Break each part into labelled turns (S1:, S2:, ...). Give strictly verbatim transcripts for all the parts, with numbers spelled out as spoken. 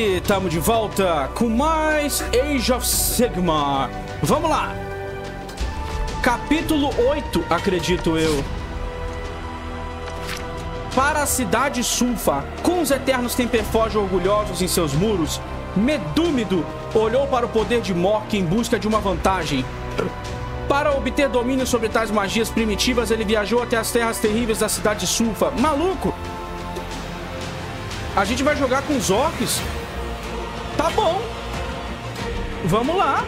S1: estamos de volta com mais Age of Sigmar. Vamos lá. Capítulo oito, acredito eu. Para a cidade Sulfa, com os eternos Temperforge orgulhosos em seus muros, Medúmido olhou para o poder de Mork em busca de uma vantagem. Para obter domínio sobre tais magias primitivas, ele viajou até as terras terríveis da cidade Sulfa. Maluco! A gente vai jogar com os orcs? Tá bom. Vamos lá.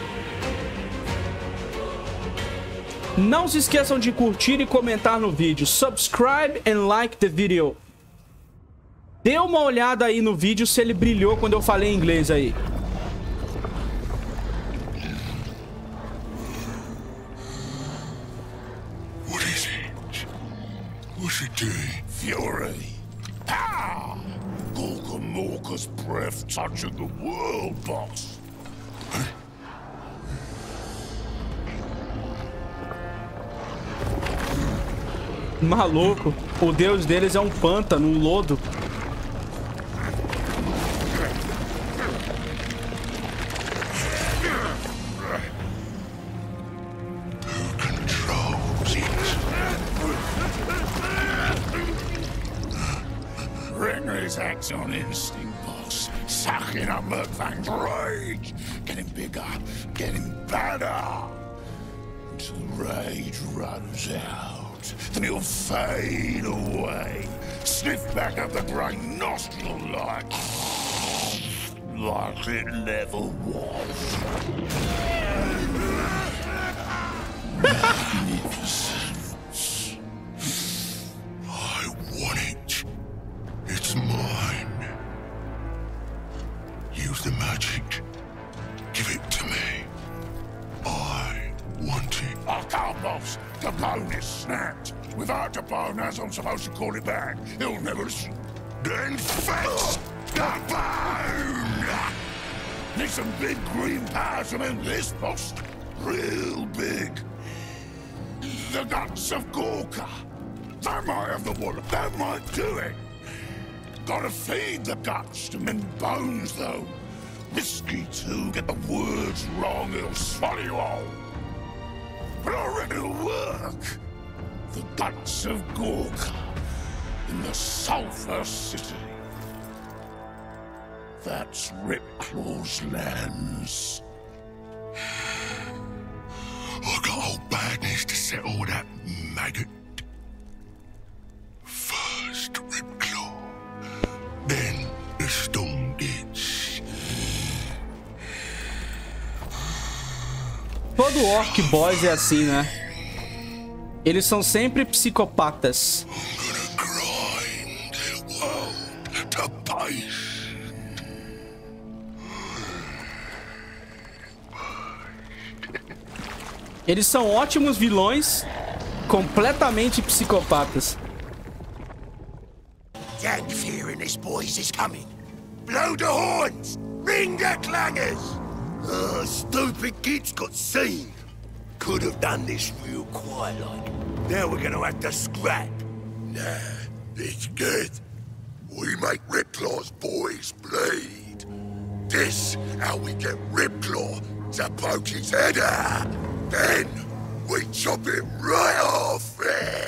S1: Não se esqueçam de curtir e comentar no vídeo. Subscribe and like the video. Dê uma olhada aí no vídeo se ele brilhou quando eu falei inglês aí.
S2: What is it? What's it doing?
S3: Fury. Power! Gorkamorka's breath touching the world, boss.
S1: Maluco, o deus deles é um pântano, um lodo.
S3: Renry's acts on instinct, boss. Sucking up Murkfang's rage. Getting bigger, getting badder. Until the rage runs out. Then he'll fade away. Sniff back up the grey nostril like... like it never was. Magnificent.
S2: I want it. It's mine. Use the magic. Give it to me. I want it.
S3: I can't, boss. The bone is snapped. Without the bone, as I'm supposed to call it back, he'll never listen. Then fetch the bone! Need some big green powers to mend this, boss. Real big. The guts of Gorka. That might have the wallet. That might do it. Gotta feed the guts to mend bones, though. Risky, too. Get the words wrong, it'll swallow you all. But I reckon it'll work. The guts of Gorka in the Sulphur City. That's Ripclaw's lands.
S2: I got old badness to settle that maggot. First Ripclaw, then the Storm Ditch.
S1: Todo orc boss é assim, né? Eles são sempre psicopatas.
S2: I'm gonna grind the world to base.
S1: Eles são ótimos vilões, completamente psicopatas.
S3: Gang fear in this boys is coming. Blow the horns! Ring the clangers! Uh, stupid kids got seen. Could have done this real quiet like. Now we're gonna have to scrap.
S2: Nah, it's good. We make Ripclaw's boys bleed. This how we get Ripclaw to poke his head out. Then we chop it right off.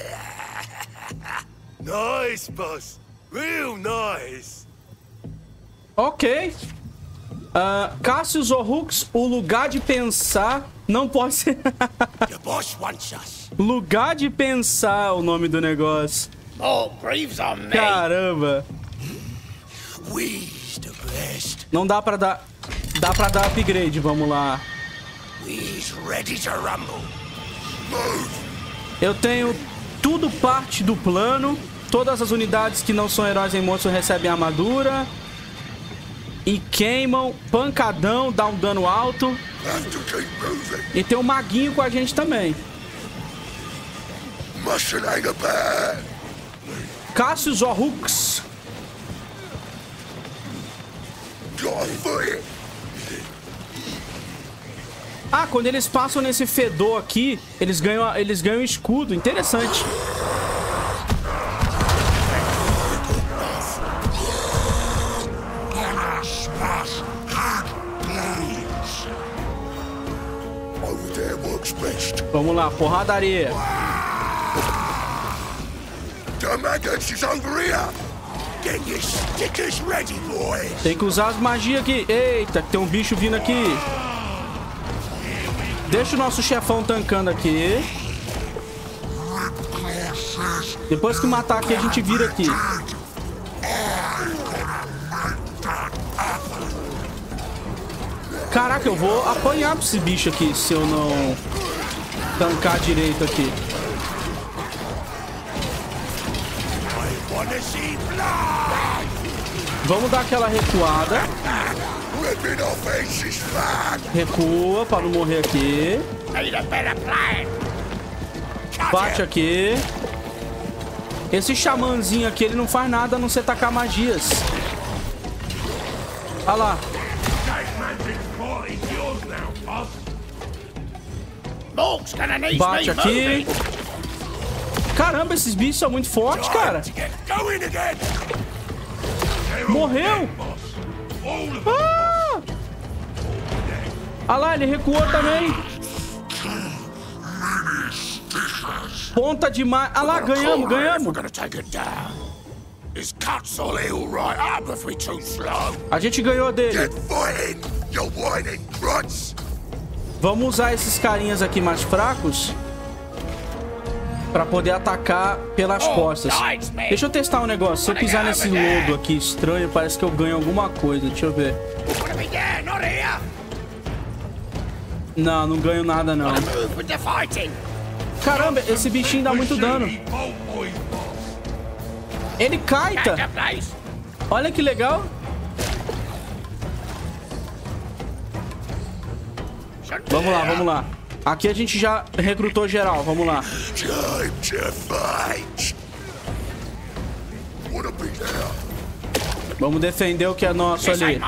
S3: Nice, boss. Real nice.
S1: Ok. Uh, Cassius O'Hooks, o lugar de pensar não pode ser...
S3: The boss wants us.
S1: Lugar de pensar o nome do negócio.
S3: More graves on me.
S1: Caramba.
S3: We's the best.
S1: Não dá pra dar... Dá pra dar upgrade, vamos lá.
S3: We's ready to rumble. Move.
S1: Eu tenho tudo parte do plano. Todas as unidades que não são heróis em monstro recebem armadura. E queimam, pancadão, dá um dano alto. E tem um maguinho com a gente também. Cassius O'Hooks. Ah, quando eles passam nesse fedor aqui, eles ganham, eles ganham escudo. Interessante.
S2: Over there works best.
S1: Vamos lá, porradaria.
S2: The maggots is over here. Get your stickers ready, boys.
S1: Tem que usar as magias aqui. Eita, tem um bicho vindo aqui. Deixa o nosso chefão tancando aqui. Depois que matar aqui, a gente vira aqui. Caraca, eu vou apanhar pra esse bicho aqui se eu não tancar direito aqui. Vamos dar aquela recuada. Recua pra não morrer aqui. Bate aqui. Esse xamãzinho aqui, ele não faz nada a não ser tacar magias. Olha lá. Bate aqui. Caramba, esses bichos são muito fortes, cara. Morreu. Ah! Olha lá, ele recuou também. Ponta demais. Olha lá, ganhamos, ganhamos. A gente ganhou dele. Vamos usar esses carinhas aqui mais fracos pra poder atacar pelas costas. Deixa eu testar um negócio. Se eu pisar nesse lodo aqui estranho, parece que eu ganho alguma coisa. Deixa eu ver. Não, não ganho nada, não. Caramba, esse bichinho dá muito dano. Ele caita. Olha que legal. Vamos lá, vamos lá. Aqui a gente já recrutou geral. Vamos lá. Vamos defender o que é nosso ali.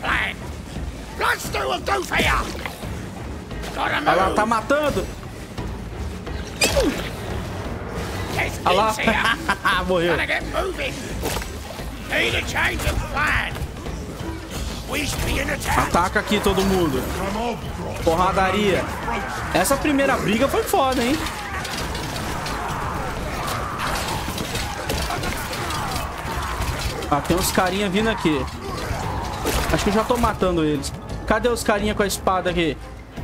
S1: Olha lá, tá matando. Olha lá. Morreu. Ataca aqui todo mundo. Porradaria. Essa primeira briga foi foda, hein? Ah, tem uns carinha vindo aqui. Acho que eu já tô matando eles. Cadê os carinha com a espada aqui?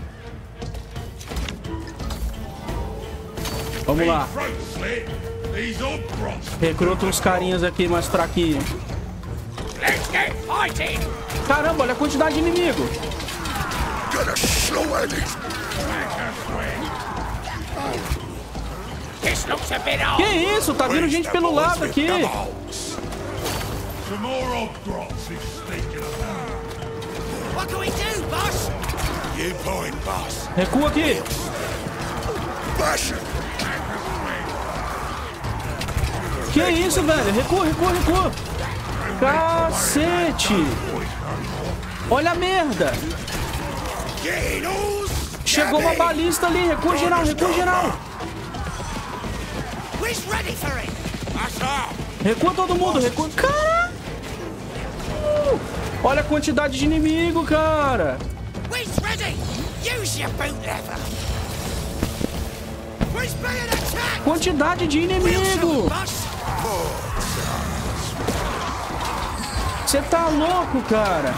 S1: Vamos lá. Recruta uns carinhas aqui mais fraquinhos. Caramba, olha a quantidade de inimigo. Que isso? Tá vindo gente pelo lado aqui. Recua aqui. Que isso, velho? Recua, recua, recua. Cacete. Olha a merda. Chegou uma balista ali. Recua geral, recua geral. Recua todo mundo, recua. Cara! Uh, olha a quantidade de inimigo, cara. Quantidade de inimigo. Você tá louco, cara.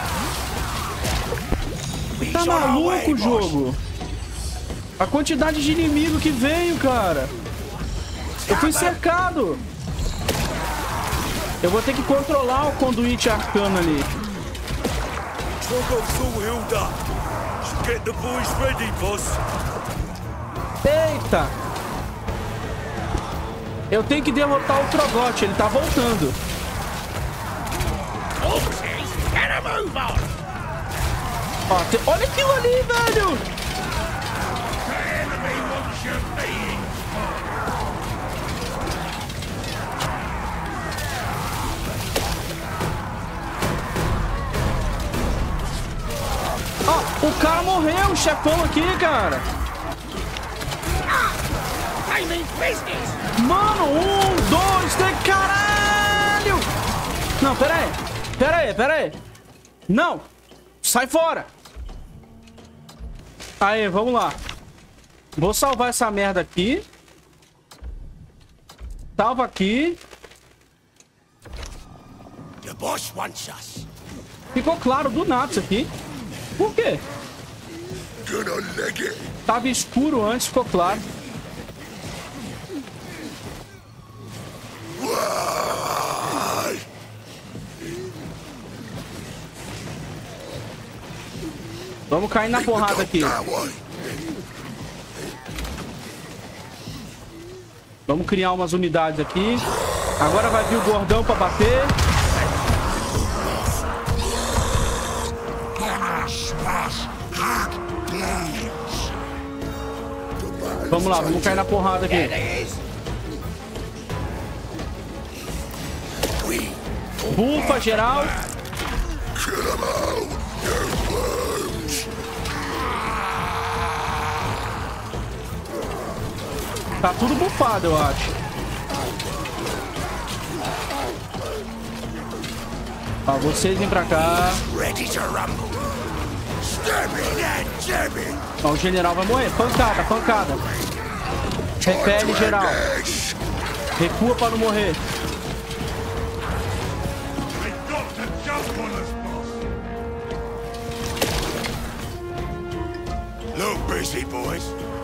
S1: Tá maluco o jogo. A quantidade de inimigo que veio, cara. Eu fui cercado. Eu vou ter que controlar o conduíte arcano ali. Eita. Eu tenho que derrotar o Trogote. Ele tá voltando. Ó, te... Olha aquilo ali, velho. Ó, o cara morreu, o chefão aqui, cara. Mano, um, dois, três, caralho. Não, pera aí. Pera aí, pera aí. Não! Sai fora! Aê, vamos lá. Vou salvar essa merda aqui. Salva aqui.
S2: The boss wants us.
S1: Ficou claro do nada isso aqui. Por quê?
S2: Gonna leg it.
S1: Tava escuro antes, ficou claro.
S2: Why?
S1: Vamos cair na porrada aqui.
S2: That way.
S1: Vamos criar umas unidades aqui. Agora vai vir o gordão pra bater. Vamos lá, vamos cair na porrada aqui. Bufa, geral. Tá tudo bufado, eu acho. Ó, vocês vêm pra cá. Ó, o general vai morrer. Pancada, pancada. Repele, geral. Recua pra não morrer.
S2: Look busy, boys.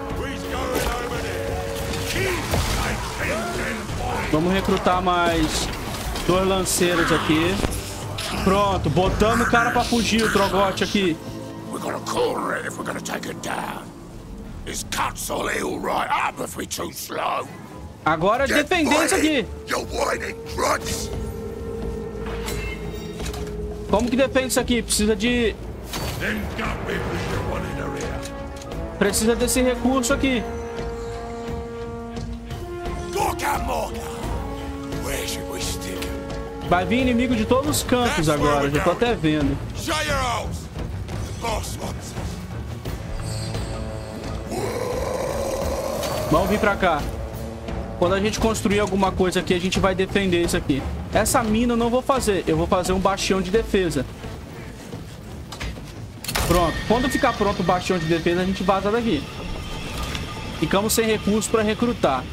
S1: Vamos recrutar mais dois lanceiros aqui. Pronto, botamos o cara pra fugir, o Trogote aqui.
S3: We're gonna corner it if we're gonna take it down. This council all right up if we too slow.
S1: Agora defender isso aqui.
S2: You whining grunts.
S1: Como que defende isso aqui? Precisa de...
S3: Then got me with the one in the rear.
S1: Precisa desse recurso aqui.
S2: Gorka Morga. Where should we stick?
S1: Vai vir inimigo de todos os cantos agora, já tô até vendo.
S2: Shut your holes. Boss wants us.
S1: Vamos vir pra cá. Quando a gente construir alguma coisa aqui, a gente vai defender isso aqui. Essa mina eu não vou fazer. Eu vou fazer um bastião de defesa. Pronto. Quando ficar pronto o bastião de defesa, a gente vaza daqui. Ficamos sem recursos pra recrutar.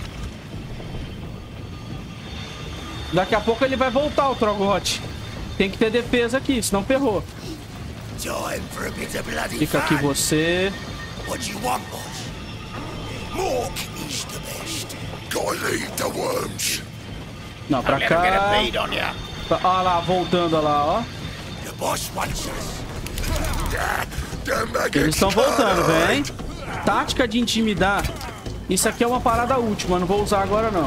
S1: Daqui a pouco ele vai voltar, o Trogote. Tem que ter defesa aqui, senão ferrou. Fica aqui você.
S2: What you want, boss? Mork is the best. Gotta leave the worms.
S1: Não, pra cá. Olha lá, voltando, olha lá, ó.
S2: The boss wants us.
S1: Eles estão voltando, vem. Tática de intimidar. Isso aqui é uma parada última, não vou usar agora não.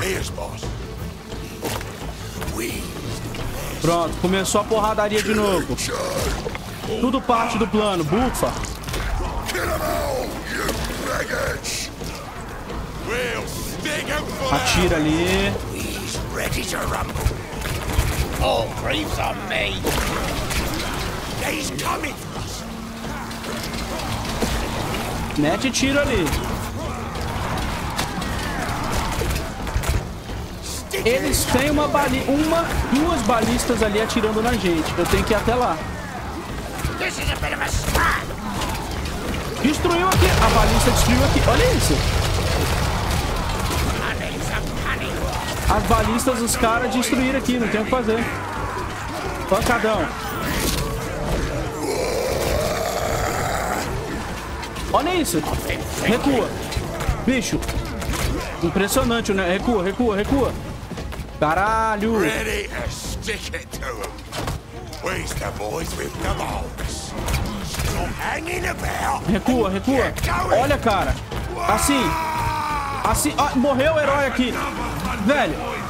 S1: Pronto, começou a porradaria de novo. Tudo parte do plano, bufa. Atira ali.
S2: All creeps on me. He's coming.
S1: Mete tiro ali. Eles têm uma bali... uma, duas balistas ali atirando na gente. Eu tenho que ir até lá. Destruiu aqui. A balista destruiu aqui. Olha isso. As balistas dos caras destruíram aqui. Não tem o que fazer. Pancadão. Olha isso. Recua. Bicho. Impressionante, né? Recua, recua, recua. Caralho. Recua, recua. Olha, cara. Assim. Assim. Ah, morreu o herói aqui. Velho.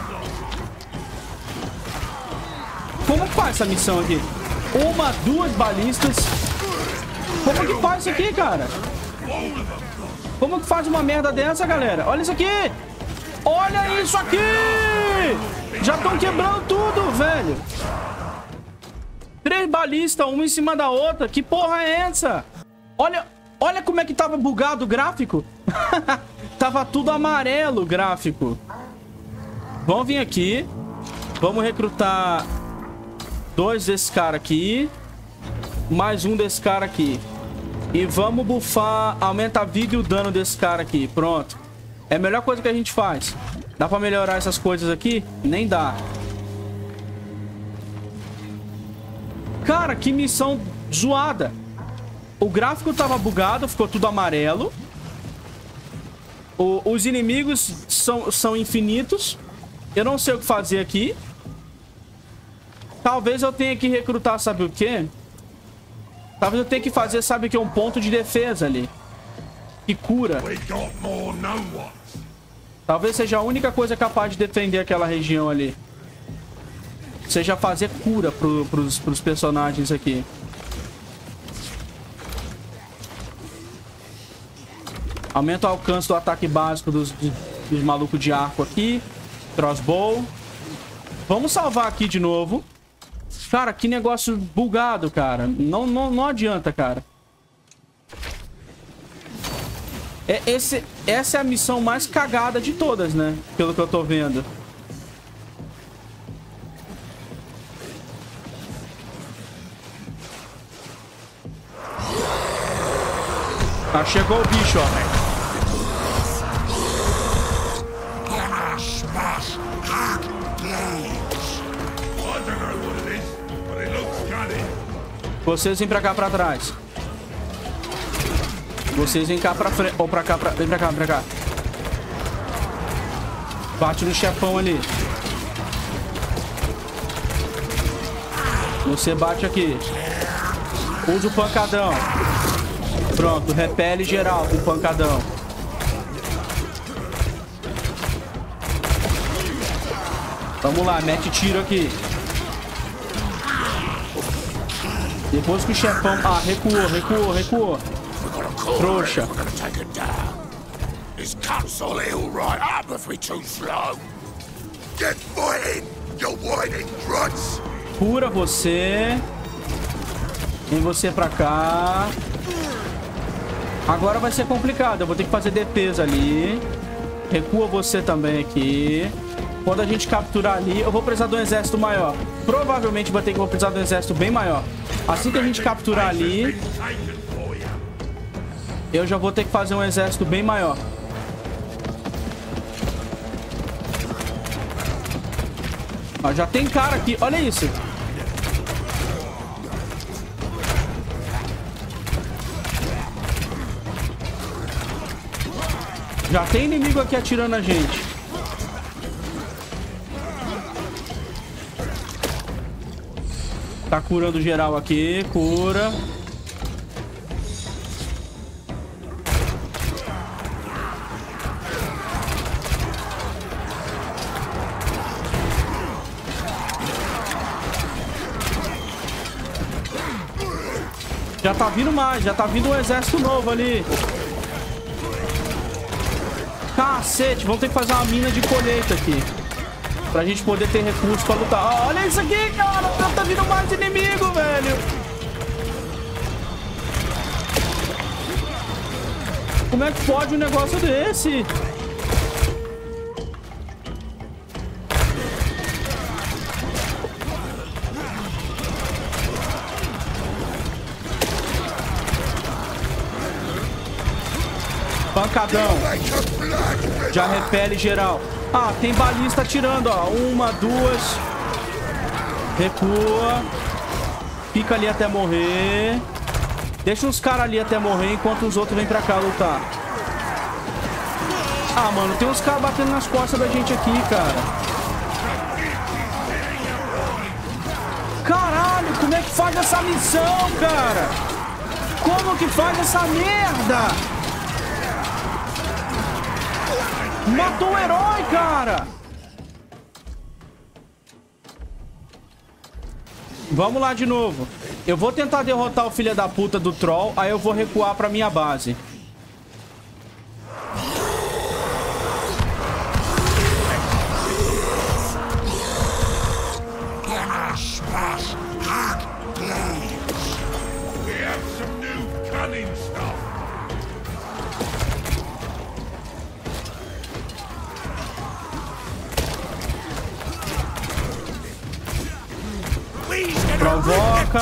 S1: Como faz essa missão aqui? Uma, duas balistas. Como que faz isso aqui, cara? Como que faz uma merda dessa, galera? Olha isso aqui! Olha isso aqui! Já estão quebrando tudo, velho! Três balistas, uma em cima da outra. Que porra é essa? Olha, olha como é que tava bugado o gráfico. Tava tudo amarelo o gráfico. Vamos vir aqui. Vamos recrutar Dois desse cara aqui. Mais um desse cara aqui. E vamos bufar, aumenta a vida e o dano desse cara aqui. Pronto. É a melhor coisa que a gente faz. Dá pra melhorar essas coisas aqui? Nem dá. Cara, que missão zoada. O gráfico tava bugado, ficou tudo amarelo. O, os inimigos são, são infinitos. Eu não sei o que fazer aqui. Talvez eu tenha que recrutar, sabe o quê? Talvez eu tenha que fazer, sabe o que? Um ponto de defesa ali. Que cura. Talvez seja a única coisa capaz de defender aquela região ali. Seja fazer cura pro, pros, pros personagens aqui. Aumenta o alcance do ataque básico dos, dos malucos de arco aqui. Crossbow. Vamos salvar aqui de novo. Cara, que negócio bugado, cara. Não, não, não adianta, cara. É, esse, essa é a missão mais cagada de todas, né? Pelo que eu tô vendo. Ah, chegou o bicho, ó. Vocês vêm pra cá, pra trás. Vocês vêm cá pra frente. Ou pra cá, pra... Vem pra cá, vem pra cá. Bate no chefão ali. Você bate aqui. Usa o pancadão. Pronto, repele geral com o pancadão. Vamos lá, mete tiro aqui. Depois que o chefão... Ah, recuou, recuou, recuou. Trouxa. Cura você. Vem você pra cá. Agora vai ser complicado. Eu vou ter que fazer defesa ali. Recua você também aqui. Quando a gente capturar ali, eu vou precisar de um exército maior. Provavelmente vai ter que vou precisar de um exército bem maior. Assim que a gente capturar ali, eu já vou ter que fazer um exército bem maior. Ó, já tem cara aqui. Olha isso. Já tem inimigo aqui atirando a gente. Tá curando geral aqui. Cura. Já tá vindo mais. Já tá vindo um exército novo ali. Cacete. Vamos ter que fazer uma mina de colheita aqui. Pra gente poder ter recursos pra lutar. Ah, olha isso aqui, cara. Tá vindo mais inimigo, velho. Como é que pode um negócio desse? Pancadão. Já repele geral. Ah, tem balista atirando, ó. Uma, duas. Recua. Fica ali até morrer. Deixa os caras ali até morrer enquanto os outros vêm pra cá lutar. Ah, mano, tem uns caras batendo nas costas da gente aqui, cara. Caralho, como é que faz essa missão, cara? Como que faz essa merda? Matou o herói, cara! Vamos lá de novo. Eu vou tentar derrotar o filho da puta do troll, aí eu vou recuar pra minha base.
S2: Please
S1: boca.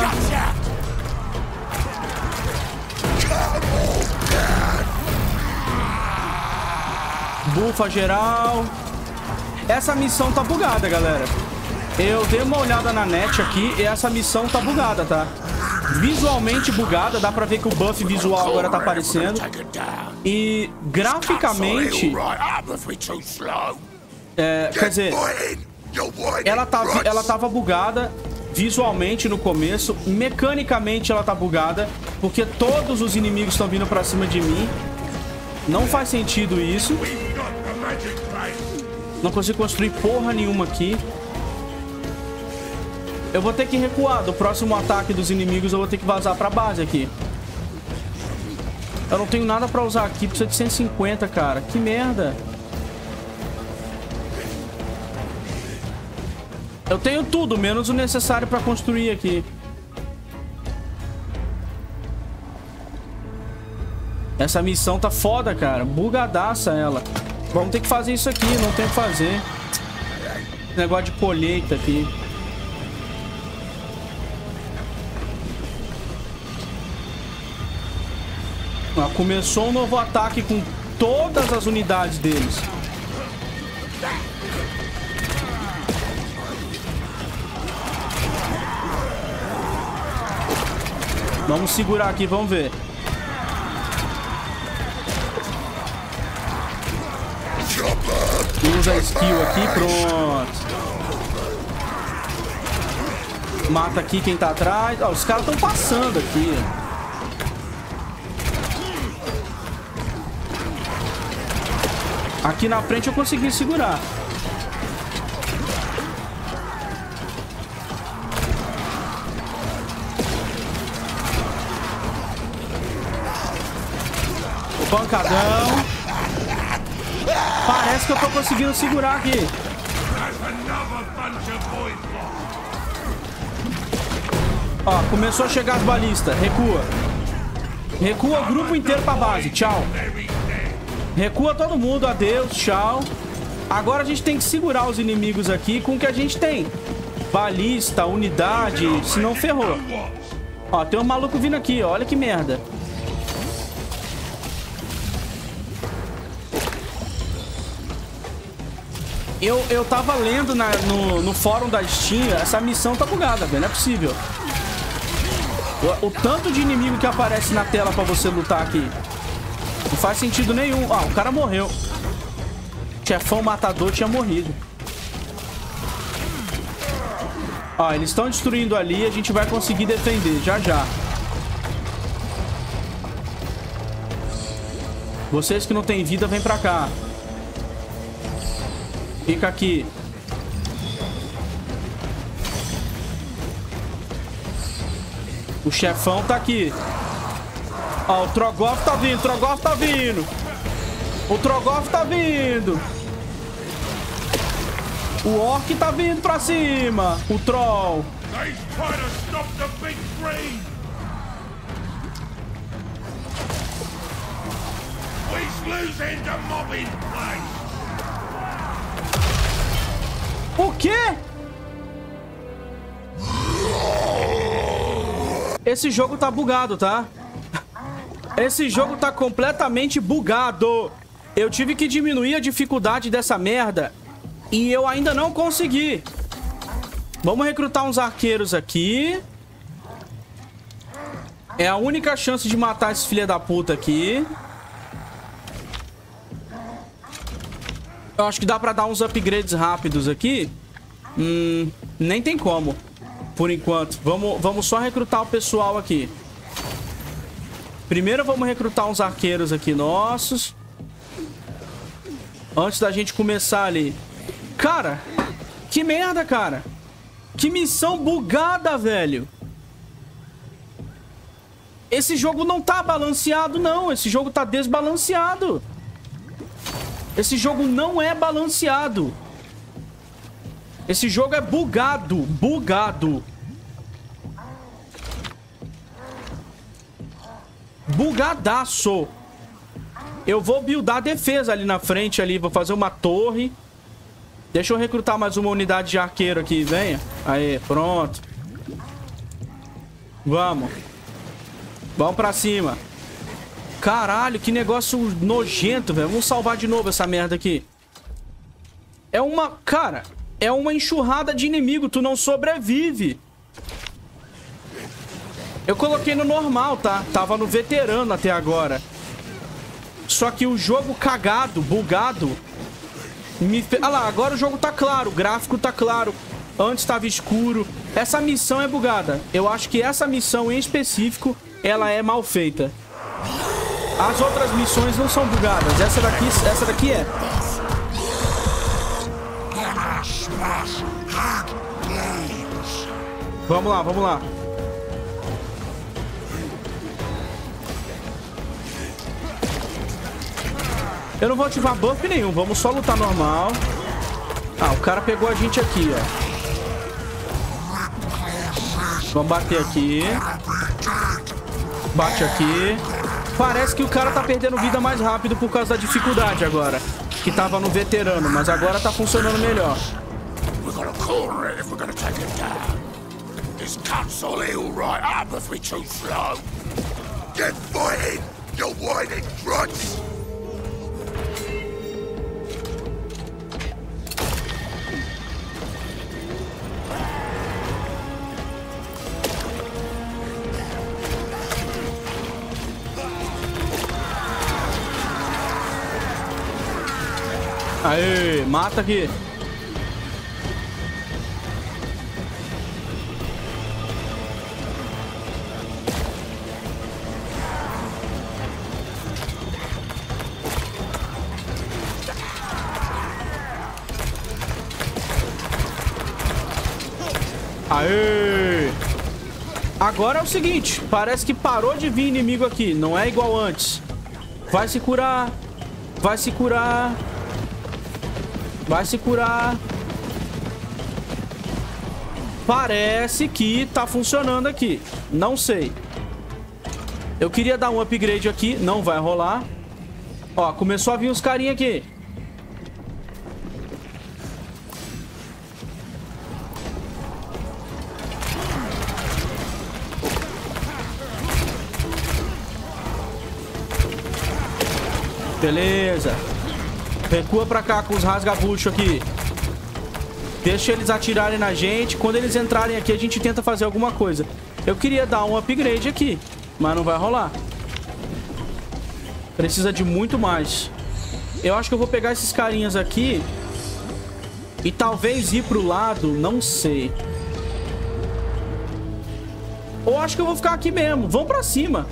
S1: Bufa geral. Essa missão tá bugada, galera. Eu dei uma olhada na net aqui e essa missão tá bugada, tá? Visualmente bugada. Dá pra ver que o buff visual agora tá aparecendo. E graficamente... É, quer dizer... Ela, tá, ela tava bugada visualmente no começo. Mecanicamente ela tá bugada, porque todos os inimigos estão vindo pra cima de mim. Não faz sentido isso. Não consigo construir porra nenhuma aqui. Eu vou ter que recuar. Do próximo ataque dos inimigos eu vou ter que vazar pra base aqui. Eu não tenho nada pra usar aqui. Precisa de cento e cinquenta, cara. Que merda. Eu tenho tudo, menos o necessário pra construir aqui. Essa missão tá foda, cara. Bugadaça ela. Vamos ter que fazer isso aqui, não tem o que fazer. Esse negócio de colheita aqui. Ah, começou um novo ataque com todas as unidades deles. Vamos segurar aqui, vamos ver. Usa a skill aqui, pronto. Mata aqui quem tá atrás. Ó, os caras estão passando aqui. Aqui na frente eu consegui segurar. O pancadão. Parece que eu tô conseguindo segurar aqui. Ó, começou a chegar as balistas. Recua. Recua o grupo inteiro pra base. Tchau. Recua todo mundo. Adeus. Tchau. Agora a gente tem que segurar os inimigos aqui com o que a gente tem. Balista, unidade. Senão ferrou. Ó, tem um maluco vindo aqui. Ó. Olha que merda. Eu, eu tava lendo na, no, no fórum da Steam. Essa missão tá bugada, velho. Não é possível. O, o tanto de inimigo que aparece na tela pra você lutar aqui. Não faz sentido nenhum. Ah, o cara morreu. O chefão matador tinha morrido. Ó, eles estão destruindo ali. A gente vai conseguir defender já já. Vocês que não têm vida, vem pra cá. Fica aqui. O chefão tá aqui. Ó, o Trogoth tá vindo. O Trogoth tá vindo. O Trogoth tá vindo. O Orc tá vindo pra cima. O Troll. O quê? Esse jogo tá bugado, tá? Esse jogo tá completamente bugado. Eu tive que diminuir a dificuldade dessa merda e eu ainda não consegui. Vamos recrutar uns arqueiros aqui. É a única chance de matar esse filho da puta aqui. Eu acho que dá pra dar uns upgrades rápidos aqui. Hum, nem tem como. Por enquanto. Vamos, vamos só recrutar o pessoal aqui. Primeiro vamos recrutar uns arqueiros aqui nossos. Antes da gente começar ali. Cara, que merda, cara. Que missão bugada, velho. Esse jogo não tá balanceado, não. Esse jogo tá desbalanceado. Esse jogo não é balanceado. Esse jogo é bugado. Bugado. Bugadaço. Eu vou buildar a defesa ali na frente ali. Vou fazer uma torre. Deixa eu recrutar mais uma unidade de arqueiro aqui. Venha. Aê, pronto. Vamos. Vamos pra cima. Caralho, que negócio nojento, velho. Vamos salvar de novo essa merda aqui. É uma... Cara, é uma enxurrada de inimigo. Tu não sobrevive. Eu coloquei no normal, tá? Tava no veterano até agora. Só que o jogo cagado, bugado... Me fe... Ah lá, agora o jogo tá claro. O gráfico tá claro. Antes tava escuro. Essa missão é bugada. Eu acho que essa missão em específico, ela é mal feita. As outras missões não são bugadas. Essa daqui, essa daqui é. Vamos lá, vamos lá. Eu não vou ativar buff nenhum. Vamos só lutar normal. Ah, o cara pegou a gente aqui, ó. Vamos bater aqui. Bate aqui. Parece que o cara tá perdendo vida mais rápido por causa da dificuldade agora. Que tava no veterano, mas agora tá funcionando melhor.
S2: Get fighting, you whining grunts!
S1: Aê, mata aqui. Aê! Agora é o seguinte, parece que parou de vir inimigo aqui, não é igual antes. Vai se curar. Vai se curar. Vai se curar. Parece que tá funcionando aqui. Não sei. Eu queria dar um upgrade aqui. Não vai rolar. Ó, começou a vir uns carinha aqui. Beleza. Recua pra cá com os rasgabucho aqui. Deixa eles atirarem na gente. Quando eles entrarem aqui, a gente tenta fazer alguma coisa. Eu queria dar um upgrade aqui, mas não vai rolar. Precisa de muito mais. Eu acho que eu vou pegar esses carinhas aqui e talvez ir pro lado, não sei. Ou acho que eu vou ficar aqui mesmo. Vamos pra cima.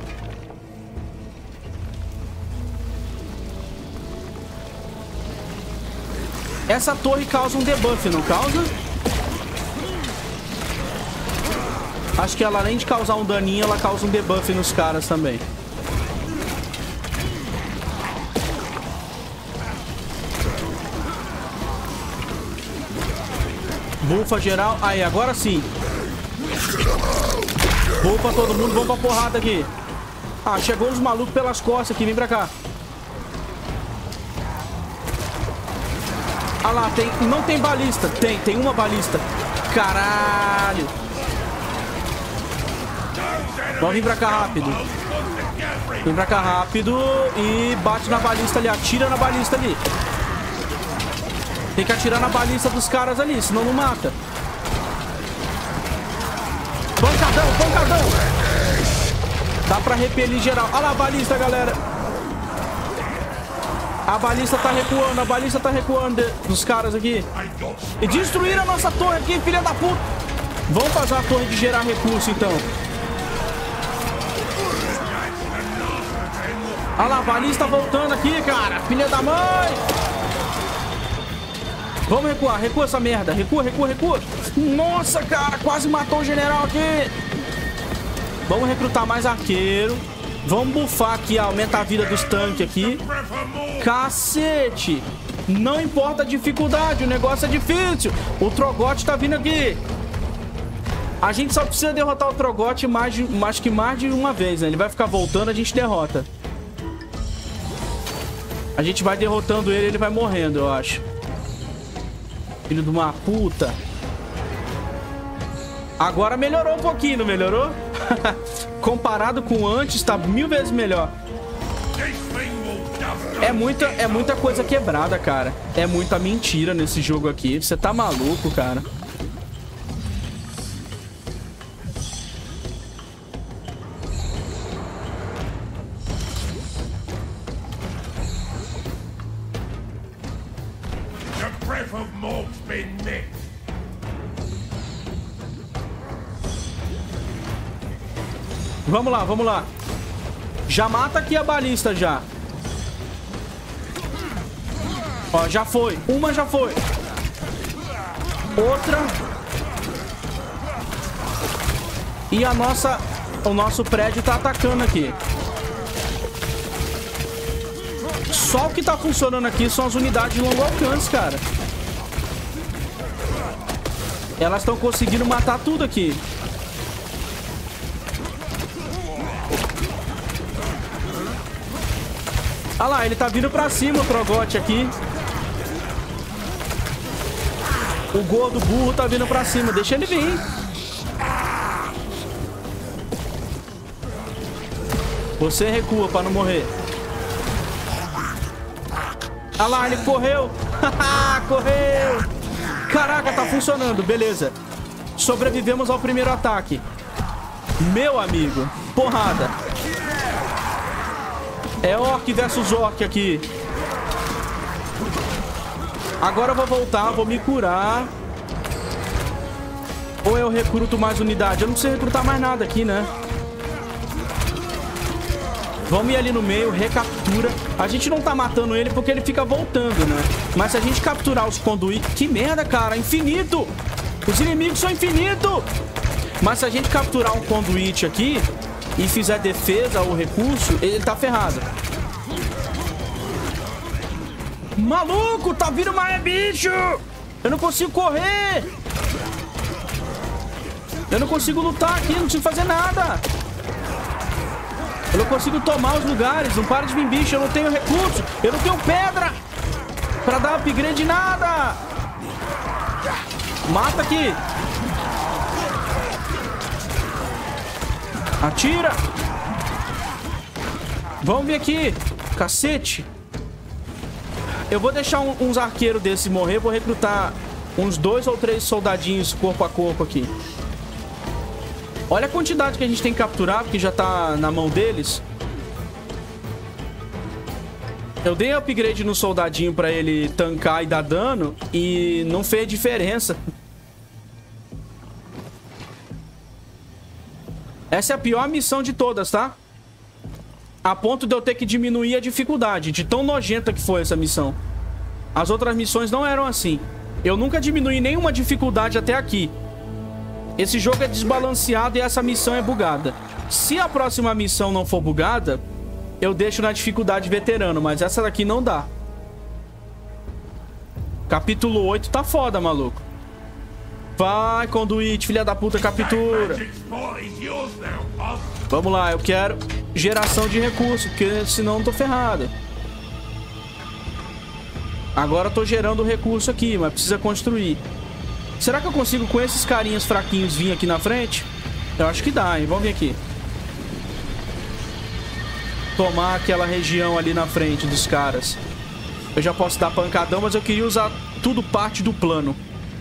S1: Essa torre causa um debuff, não causa? Acho que ela, além de causar um daninho, ela causa um debuff nos caras também. Bufa geral. Aí, agora sim. Bufa todo mundo, vamos pra porrada aqui. Ah, chegou os malucos pelas costas aqui, vem pra cá. Ah lá, tem, não tem balista. Tem, tem uma balista. Caralho. Vamos vir pra cá rápido. Vem pra cá rápido e bate na balista ali. Atira na balista ali. Tem que atirar na balista dos caras ali, senão não mata. Pancadão, pancadão. Dá pra repelir geral. Olha lá a balista, galera. A balista tá recuando, a balista tá recuando dos caras aqui. E destruíram a nossa torre aqui, filha da puta. Vamos fazer a torre de gerar recurso, então. Olha lá, a balista voltando aqui, cara. Filha da mãe. Vamos recuar, recua essa merda. Recua, recua, recua. Nossa, cara, quase matou o general aqui. Vamos recrutar mais arqueiro. Vamos bufar aqui, aumentar a vida dos tanques aqui. Cacete! Não importa a dificuldade, o negócio é difícil. O Trogote tá vindo aqui. A gente só precisa derrotar o Trogote mais, de, mais que mais de uma vez, né? Ele vai ficar voltando, a gente derrota. A gente vai derrotando ele, ele vai morrendo, eu acho. Filho de uma puta. Agora melhorou um pouquinho, não melhorou? Comparado com antes, tá mil vezes melhor. É muita, é muita coisa quebrada, cara. É muita mentira nesse jogo aqui. Você tá maluco, cara. Vamos lá, vamos lá. Já mata aqui a balista já. Ó, já foi. Uma já foi. Outra. E a nossa... O nosso prédio tá atacando aqui. Só o que tá funcionando aqui são as unidades de longo alcance, cara. Elas estão conseguindo matar tudo aqui. Olha lá, ele tá vindo pra cima, o Trogote aqui. O gordo burro tá vindo pra cima. Deixa ele vir. Você recua pra não morrer. Olha lá, ele correu. Correu. Caraca, tá funcionando. Beleza. Sobrevivemos ao primeiro ataque. Meu amigo. Porrada. É orc versus orc aqui. Agora eu vou voltar, vou me curar. Ou eu recruto mais unidade? Eu não sei recrutar mais nada aqui, né? Vamos ir ali no meio, recaptura. A gente não tá matando ele porque ele fica voltando, né? Mas se a gente capturar os conduítes... Que merda, cara! Infinito! Os inimigos são infinitos! Mas se a gente capturar um conduíte aqui e fizer defesa ou recurso, ele tá ferrado. Maluco! Tá vindo mais bicho! Eu não consigo correr! Eu não consigo lutar aqui, não consigo fazer nada! Eu não consigo tomar os lugares, não para de vir bicho, eu não tenho recurso, eu não tenho pedra pra dar upgrade de nada. Mata aqui. Atira. Vamos vir aqui. Cacete. Eu vou deixar um, uns arqueiros desses morrer, vou recrutar uns dois ou três soldadinhos corpo a corpo aqui. Olha a quantidade que a gente tem que capturar, porque já tá na mão deles. Eu dei upgrade no soldadinho pra ele tancar e dar dano, e não fez diferença. Essa é a pior missão de todas, tá? A ponto de eu ter que diminuir a dificuldade, de tão nojenta que foi essa missão. As outras missões não eram assim. Eu nunca diminui nenhuma dificuldade até aqui. Esse jogo é desbalanceado e essa missão é bugada. Se a próxima missão não for bugada, eu deixo na dificuldade veterano, mas essa daqui não dá. Capítulo oito tá foda, maluco. Vai, conduíte, filha da puta, captura. Vamos lá, eu quero geração de recursos, porque senão eu tô ferrado. Agora eu tô gerando recurso aqui, mas precisa construir. Será que eu consigo com esses carinhas fraquinhos vir aqui na frente? Eu acho que dá, hein? Vamos vir aqui. Tomar aquela região ali na frente dos caras. Eu já posso dar pancadão, mas eu queria usar tudo parte do plano.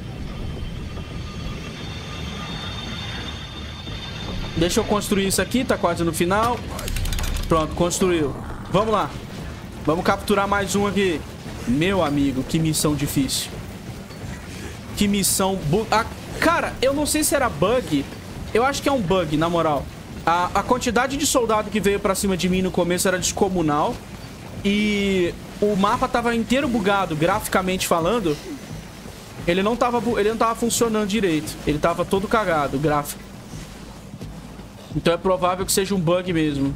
S1: Deixa eu construir isso aqui, tá quase no final. Pronto, construiu. Vamos lá. Vamos capturar mais um aqui. Meu amigo, que missão difícil. Que missão... Bu ah, cara, eu não sei se era bug. Eu acho que é um bug, na moral. A, a quantidade de soldado que veio pra cima de mim no começo era descomunal. E o mapa tava inteiro bugado, graficamente falando. Ele não tava, ele não tava funcionando direito. Ele tava todo cagado, o gráfico. Então é provável que seja um bug mesmo.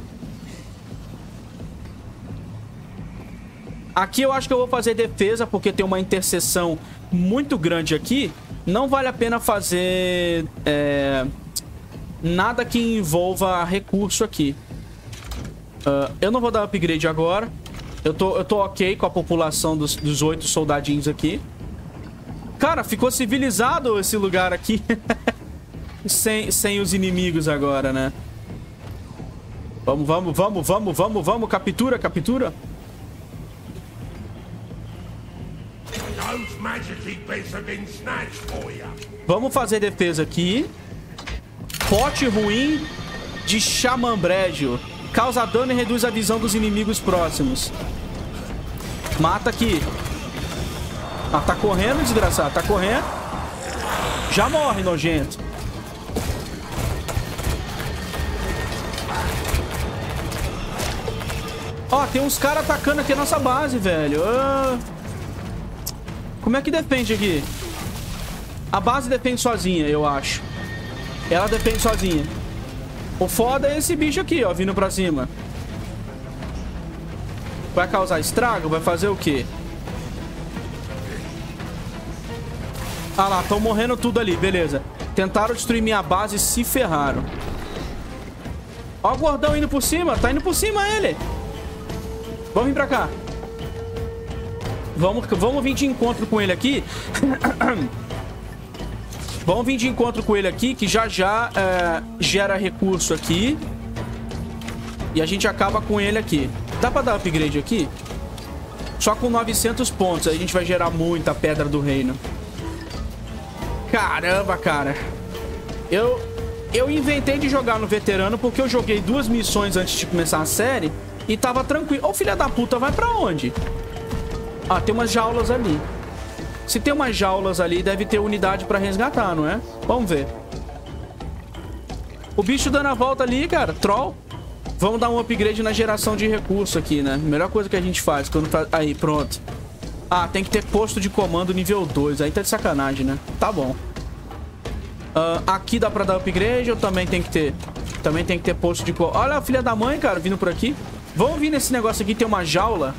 S1: Aqui eu acho que eu vou fazer defesa, porque tem uma interseção muito grande aqui. Não vale a pena fazer é, nada que envolva recurso aqui. Uh, eu não vou dar upgrade agora. Eu tô, eu tô ok com a população dos, dos oito soldadinhos aqui. Cara, ficou civilizado esse lugar aqui. sem, sem os inimigos agora, né? Vamos, vamos, vamos, vamos, vamos, vamos. Captura, captura. Vamos fazer defesa aqui. Pote ruim de chamambrejo. Causa dano e reduz a visão dos inimigos próximos. Mata aqui. Ah, tá correndo, desgraçado. Tá correndo. Já morre, nojento. Ó, tem uns caras atacando aqui a nossa base, velho. Ah. Como é que defende aqui? A base defende sozinha, eu acho. Ela defende sozinha. O foda é esse bicho aqui, ó, vindo pra cima. Vai causar estrago? Vai fazer o quê? Ah lá, estão morrendo tudo ali, beleza. Tentaram destruir minha base e se ferraram. Ó o gordão indo por cima, tá indo por cima ele. Vamos vir pra cá. Vamos, vamos vir de encontro com ele aqui. Vamos vir de encontro com ele aqui, que já já é, gera recurso aqui. E a gente acaba com ele aqui. Dá pra dar upgrade aqui? Só com novecentos pontos. Aí a gente vai gerar muita pedra do reino. Caramba, cara. Eu, eu inventei de jogar no veterano porque eu joguei duas missões antes de começar a série. E tava tranquilo. Ô, filha da puta, vai pra onde? Ah, tem umas jaulas ali. Se tem umas jaulas ali, deve ter unidade pra resgatar, não é? Vamos ver. O bicho dando a volta ali, cara. Troll. Vamos dar um upgrade na geração de recurso aqui, né? Melhor coisa que a gente faz quando faz... Aí, pronto. Ah, tem que ter posto de comando nível dois. Aí tá de sacanagem, né? Tá bom. Uh, aqui dá pra dar upgrade ou também tem que ter? Também tem que ter posto de comando. Olha a filha da mãe, cara, vindo por aqui. Vamos vir nesse negócio aqui, tem uma jaula.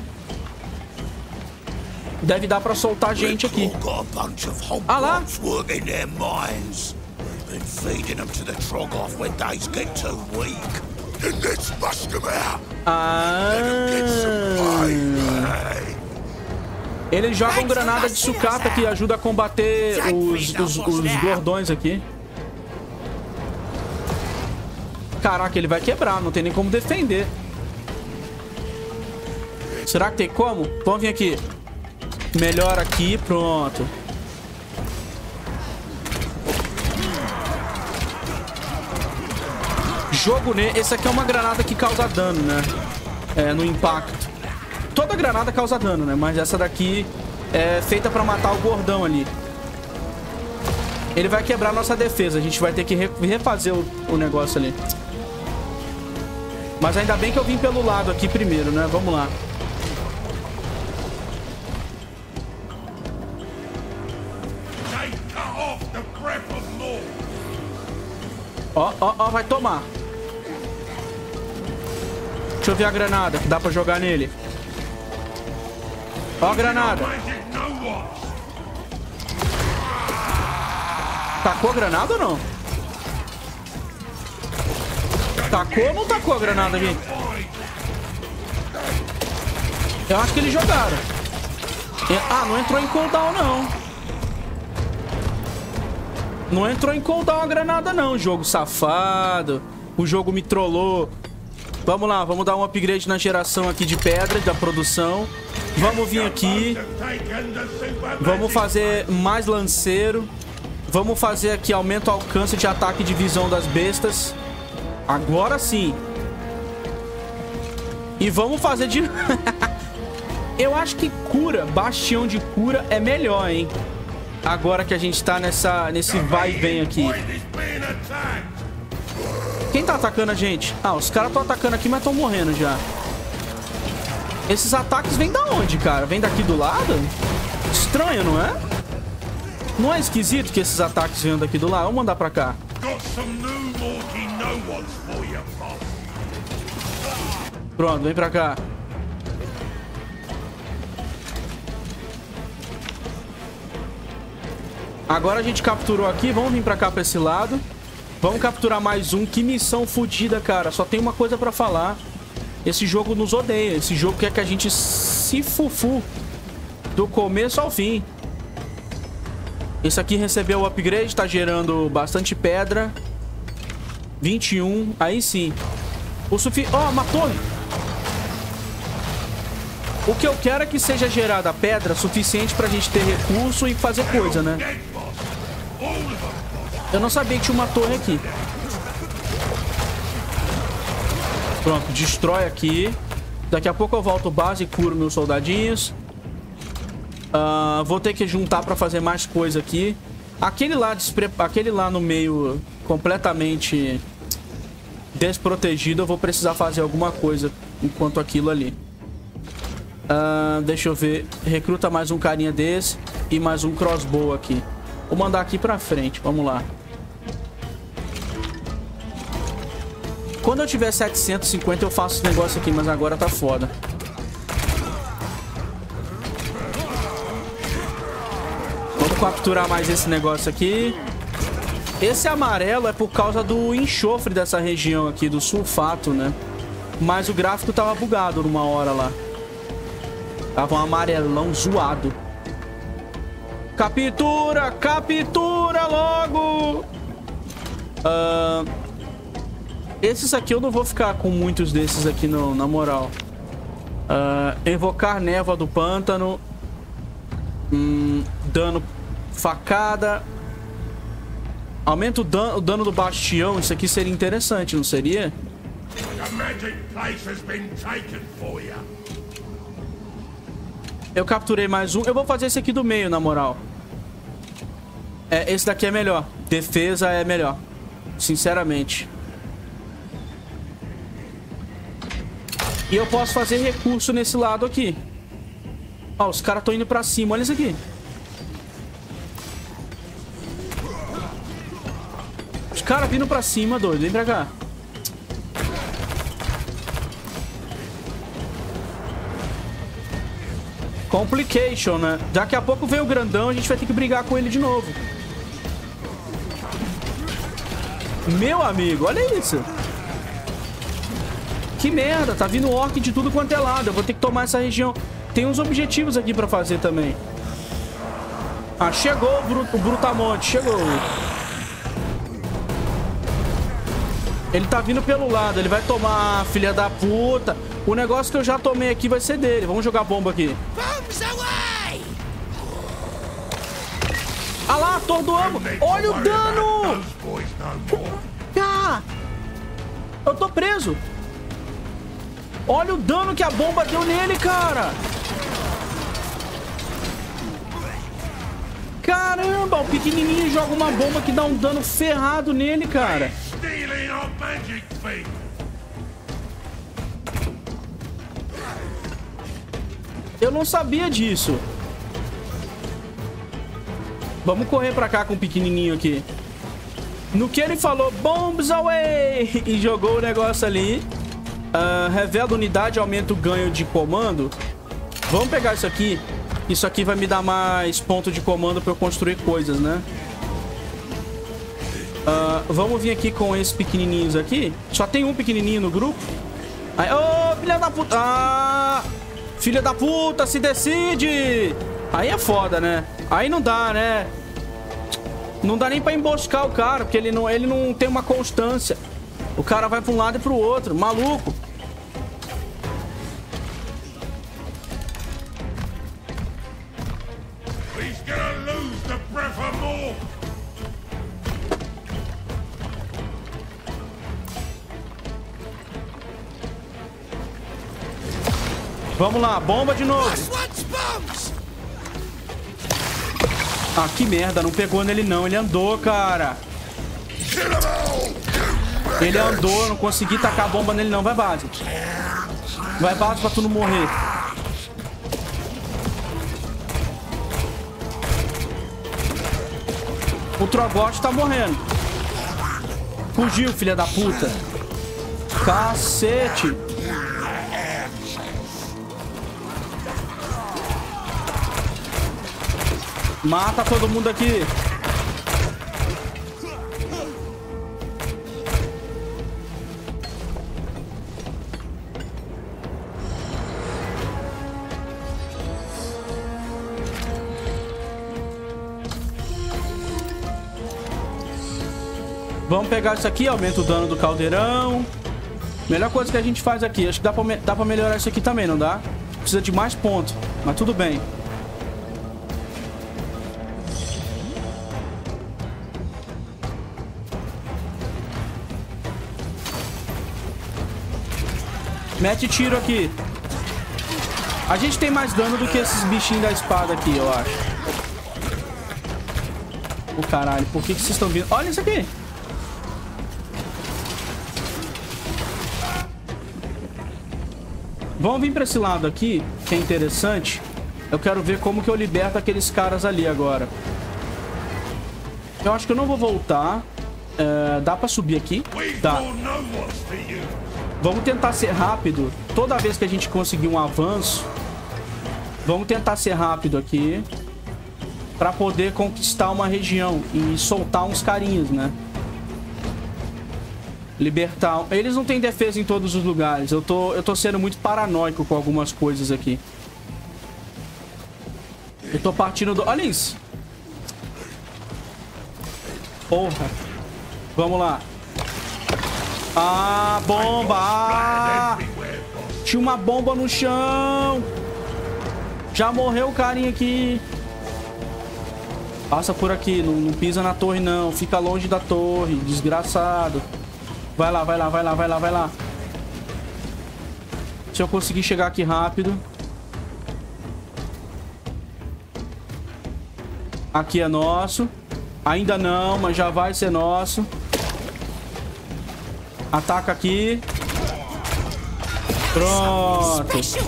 S1: Deve dar pra soltar gente aqui. Ah lá! Ah! Eles jogam granada de sucata que ajuda a combater os, os, os gordões aqui. Caraca, ele vai quebrar, não tem nem como defender. Será que tem como? Vamos vir aqui. Melhor aqui, pronto. Jogo, né? Esse aqui é uma granada que causa dano, né? É, no impacto. Toda granada causa dano, né? Mas essa daqui é feita pra matar o gordão ali. Ele vai quebrar nossa defesa. A gente vai ter que refazer o, o negócio ali. Mas ainda bem que eu vim pelo lado aqui primeiro, né? Vamos lá. Ó, ó, ó, vai tomar. Deixa eu ver a granada que dá pra jogar nele. Ó a granada. Tacou a granada ou não? Tacou ou não tacou a granada ali? Eu acho que eles jogaram. Ah, não entrou em cooldown, não. Não entrou em cooldown a granada, não. Jogo safado. O jogo me trollou. Vamos lá, vamos dar um upgrade na geração aqui de pedra, da produção. Vamos vir aqui. Vamos fazer mais lanceiro. Vamos fazer aqui, aumenta o alcance de ataque e de visão das bestas. Agora sim. E vamos fazer de... Eu acho que cura, bastião de cura é melhor, hein? Agora que a gente tá nessa, nesse vai e vem aqui. Quem tá atacando a gente? Ah, os caras estão atacando aqui, mas estão morrendo já. Esses ataques vêm da onde, cara? Vem daqui do lado? Estranho, não é? Não é esquisito que esses ataques venham daqui do lado? Vamos mandar pra cá. Pronto, vem pra cá. Agora a gente capturou aqui. Vamos vir pra cá, pra esse lado. Vamos capturar mais um. Que missão fodida, cara. Só tem uma coisa pra falar. Esse jogo nos odeia. Esse jogo quer que a gente se fufu do começo ao fim. Esse aqui recebeu o upgrade, tá gerando bastante pedra. vinte e um, aí sim. O sufi... Ó, oh, uma torre! O que eu quero é que seja gerada pedra suficiente pra gente ter recurso e fazer coisa, né? Eu não sabia que tinha uma torre aqui. Pronto, destrói aqui. Daqui a pouco eu volto base e curo meus soldadinhos. Uh, vou ter que juntar pra fazer mais coisa aqui. Aquele lá, despre... Aquele lá no meio completamente desprotegido, eu vou precisar fazer alguma coisa enquanto aquilo ali. Uh, deixa eu ver. Recruta mais um carinha desse e mais um crossbow aqui. Vou mandar aqui pra frente, vamos lá. Quando eu tiver setecentos e cinquenta eu faço esse negócio aqui, mas agora tá foda. Vamos capturar mais esse negócio aqui. Esse amarelo é por causa do enxofre dessa região aqui, do sulfato, né? Mas o gráfico tava bugado numa hora lá. Tava um amarelão zoado. Captura! Captura logo! Ahn... Uh... Esses aqui eu não vou ficar com muitos desses aqui, não, na moral. Uh, invocar névoa do pântano. Hum, dano facada. Aumenta o dano, o dano do bastião. Isso aqui seria interessante, não seria? Eu capturei mais um. Eu vou fazer esse aqui do meio, na moral. É, esse daqui é melhor. Defesa é melhor. Sinceramente. E eu posso fazer recurso nesse lado aqui. Ó, os caras estão indo pra cima. Olha isso aqui. Os caras vindo pra cima, doido. Vem pra cá. Complication, né? Daqui a pouco vem o grandão. A gente vai ter que brigar com ele de novo. Meu amigo, olha isso. Que merda, tá vindo orc de tudo quanto é lado. Eu vou ter que tomar essa região. Tem uns objetivos aqui pra fazer também. Ah, chegou o, Bru o Brutamonte, chegou. Ele tá vindo pelo lado, ele vai tomar, filha da puta. O negócio que eu já tomei aqui vai ser dele. Vamos jogar bomba aqui. Ah lá, atordoamos. Olha o dano! Ah, eu tô preso. Olha o dano que a bomba deu nele, cara. Caramba, o pequenininho joga uma bomba que dá um dano ferrado nele, cara. Eu não sabia disso. Vamos correr pra cá com o pequenininho aqui. No que ele falou, bombs away, e jogou o negócio ali. Uh, revela unidade, aumenta o ganho de comando. Vamos pegar isso aqui. Isso aqui vai me dar mais ponto de comando pra eu construir coisas, né? Uh, vamos vir aqui com esses pequenininhos aqui. Só tem um pequenininho no grupo. Aí, ô, oh, filha da puta. Ah, filha da puta, se decide. Aí é foda, né? Aí não dá, né? Não dá nem pra emboscar o cara, porque ele não, ele não tem uma constância. O cara vai pra um lado e pro outro. Maluco. Vamos lá, bomba de novo. Ah, que merda. Não pegou nele não. Ele andou, cara. Ele andou, não consegui tacar a bomba nele não. Vai base. Vai base pra tu não morrer. O Trogote tá morrendo. Fugiu, filha da puta. Cacete. Mata todo mundo aqui. Vamos pegar isso aqui, aumenta o dano do caldeirão. Melhor coisa que a gente faz aqui. Acho que dá pra, me dá pra melhorar isso aqui também, não dá? Precisa de mais pontos, mas tudo bem. Mete tiro aqui. A gente tem mais dano do que esses bichinhos da espada aqui, eu acho. Ô, oh, caralho, por que que vocês estão vindo? Olha isso aqui. Vamos vir pra esse lado aqui, que é interessante. Eu quero ver como que eu liberto aqueles caras ali agora. Eu acho que eu não vou voltar. É, dá pra subir aqui? Dá. Vamos tentar ser rápido. Toda vez que a gente conseguir um avanço, vamos tentar ser rápido aqui. Pra poder conquistar uma região e soltar uns carinhos, né? Libertar... Eles não têm defesa em todos os lugares. Eu tô, eu tô sendo muito paranoico com algumas coisas aqui. Eu tô partindo do... Olha isso. Porra. Vamos lá. Ah, bomba. Ah, tinha uma bomba no chão. Já morreu o carinha aqui. Passa por aqui. Não, não pisa na torre, não. Fica longe da torre. Desgraçado. Vai lá, vai lá, vai lá, vai lá, vai lá. Se eu conseguir chegar aqui rápido. Aqui é nosso. Ainda não, mas já vai ser nosso. Ataca aqui. Pronto.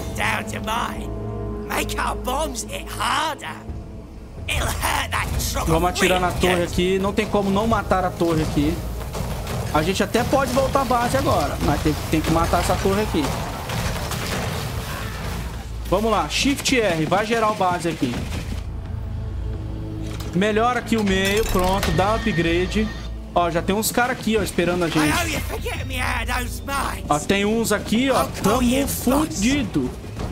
S1: Vamos atirar na torre aqui. Não tem como não matar a torre aqui. A gente até pode voltar à base agora, mas tem, tem que matar essa torre aqui. Vamos lá. Shift R. Vai gerar o base aqui. Melhora aqui o meio. Pronto. Dá upgrade. Ó, já tem uns caras aqui, ó, esperando a gente. Ó, tem uns aqui, ó. Tamo fudido.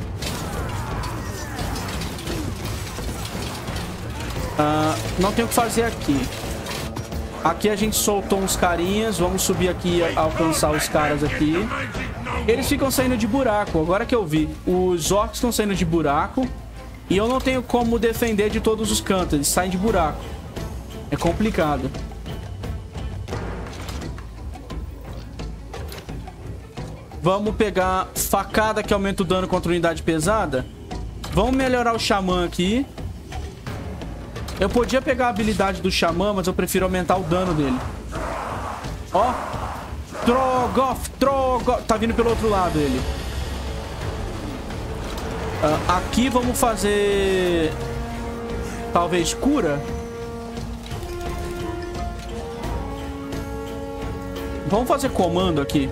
S1: Ah, não tem o que fazer aqui. Aqui a gente soltou uns carinhas. Vamos subir aqui e alcançar os caras aqui. Eles ficam saindo de buraco. Agora que eu vi. Os orcs estão saindo de buraco. E eu não tenho como defender de todos os cantos. Eles saem de buraco. É complicado. Vamos pegar facada que aumenta o dano contra unidade pesada. Vamos melhorar o xamã aqui. Eu podia pegar a habilidade do xamã, mas eu prefiro aumentar o dano dele. Ó. Trogoth, Trogoth. Tá vindo pelo outro lado ele. Uh, aqui vamos fazer... Talvez cura. Vamos fazer comando aqui.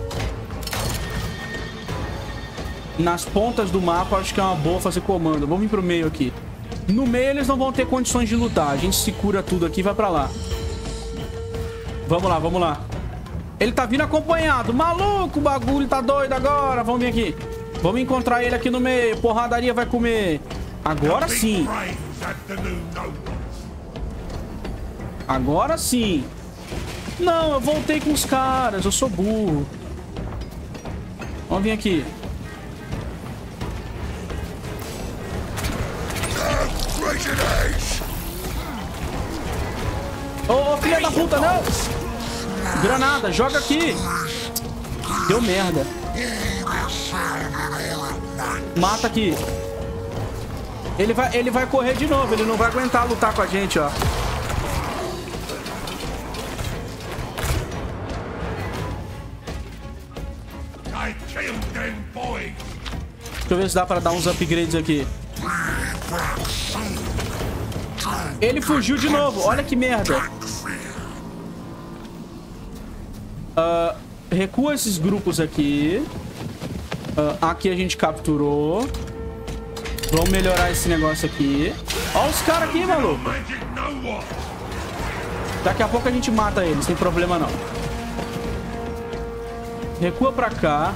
S1: Nas pontas do mapa, acho que é uma boa fazer comando. Vamos ir pro meio aqui. No meio, eles não vão ter condições de lutar. A gente se cura tudo aqui e vai pra lá. Vamos lá, vamos lá. Ele tá vindo acompanhado. Maluco, o bagulho tá doido agora. Vamos vir aqui. Vamos encontrar ele aqui no meio. Porradaria vai comer. Agora sim. Agora sim. Não, eu voltei com os caras. Eu sou burro. Vamos vir aqui. Ô, oh, filha da puta, não! Granada, joga aqui! Deu merda. Mata aqui. Ele vai, ele vai correr de novo. Ele não vai aguentar lutar com a gente, ó. Deixa eu ver se dá pra dar uns upgrades aqui. Ele fugiu de novo. Olha que merda. Uh, recua esses grupos aqui. Uh, aqui a gente capturou. Vamos melhorar esse negócio aqui. Olha os caras aqui, maluco. Daqui a pouco a gente mata eles. Sem problema não. Recua pra cá.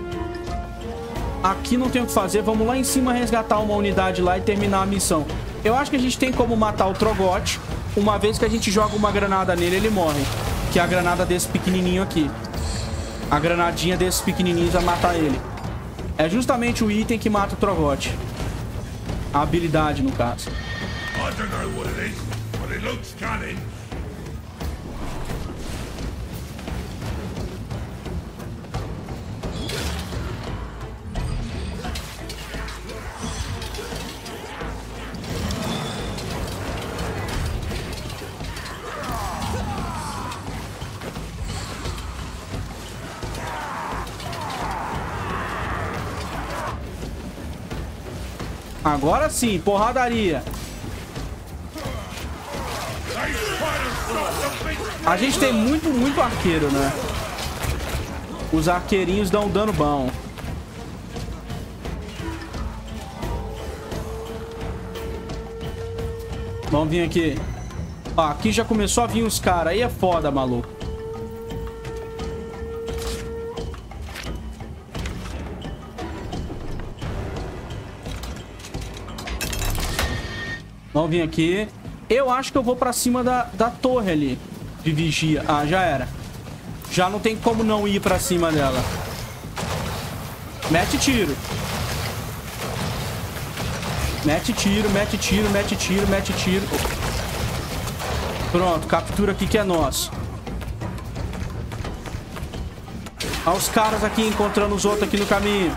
S1: Aqui não tem o que fazer. Vamos lá em cima resgatar uma unidade lá e terminar a missão. Eu acho que a gente tem como matar o Trogoth. Uma vez que a gente joga uma granada nele, ele morre. Que que a granada desse pequenininho aqui. A granadinha desses pequenininhos vai matar ele. É justamente o item que mata o Trogote. A habilidade, no caso.
S3: I don't know what it is, but it looks cunning.
S1: Agora sim, porradaria. A gente tem muito, muito arqueiro, né? Os arqueirinhos dão um dano bom. Vamos vir aqui. Ó, aqui já começou a vir os caras. Aí é foda, maluco. Vamos vir aqui. Eu acho que eu vou pra cima da, da torre ali. De vigia. Ah, já era. Já não tem como não ir pra cima dela. Mete tiro. Mete tiro, mete tiro, mete tiro, mete tiro. Pronto, captura aqui que é nosso. Olha os caras aqui encontrando os outros aqui no caminho.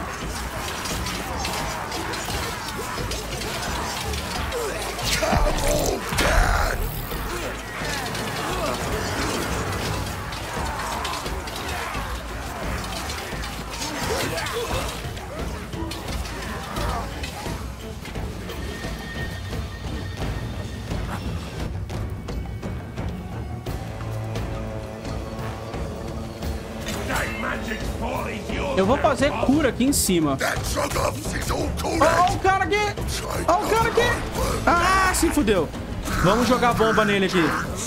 S1: Eu vou fazer cura aqui em cima. Ó, o cara aqui! Ó, o cara aqui! Ah, se fudeu. Vamos jogar bomba nele aqui.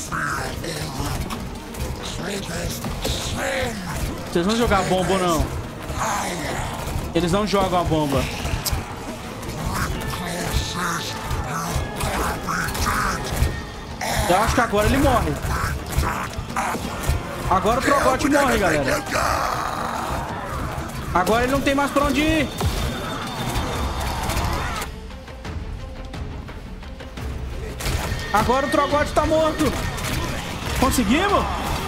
S1: Vocês vão jogar bomba ou não? Eles não jogam a bomba. Eu acho que agora ele morre. Agora o Trogote morre, galera. Agora ele não tem mais pra onde ir. Agora o Trogote tá morto. Conseguimos?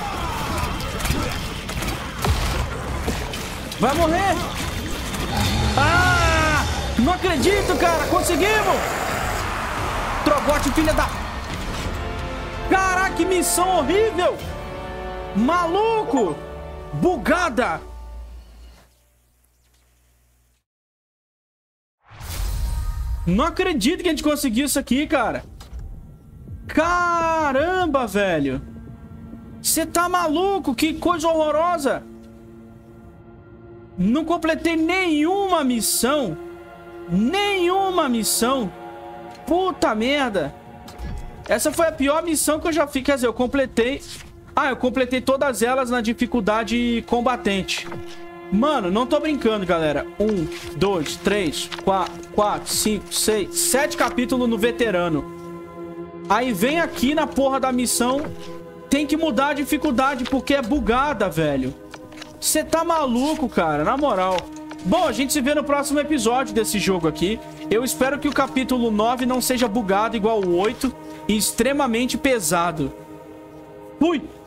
S1: Vai morrer. Ah! Não acredito, cara. Conseguimos. Trogote, filha da... Caraca, que missão horrível. Maluco. Bugada. Não acredito que a gente conseguiu isso aqui, cara. Caramba, velho. Você tá maluco? Que coisa horrorosa. Não completei nenhuma missão. Nenhuma missão. Puta merda. Essa foi a pior missão que eu já fiz. Quer dizer, eu completei... Ah, eu completei todas elas na dificuldade combatente. Mano, não tô brincando, galera. Um, dois, três, quatro, quatro, cinco, seis, sete capítulos no veterano. Aí vem aqui na porra da missão. Tem que mudar a dificuldade porque é bugada, velho. Você tá maluco, cara, na moral. Bom, a gente se vê no próximo episódio desse jogo aqui. Eu espero que o capítulo nove não seja bugado igual o oito e extremamente pesado. Fui!